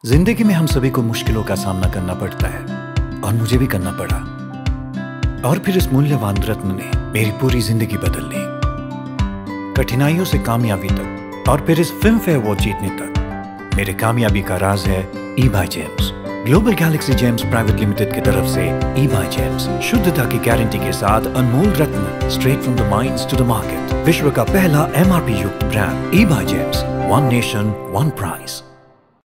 जिंदगी में हम सभी को मुश्किलों का सामना करना पड़ता है और मुझे भी करना पड़ा। और फिर इस मूल्यवान रत्न ने मेरी पूरी जिंदगी बदल ली। कठिनाइयों से कामयाबी तक और फिर इस फिल्म फेयर अवार्ड जीतने तक मेरे कामयाबी का राज है eBay Gems। Global Galaxy Gems private limited की तरफ से eBay Gems शुद्धता की गारंटी के साथ अनमोल रत्न straight from the mines to the market. विश्व का पहला MRP युक्त brand eBay Gems, one nation one price.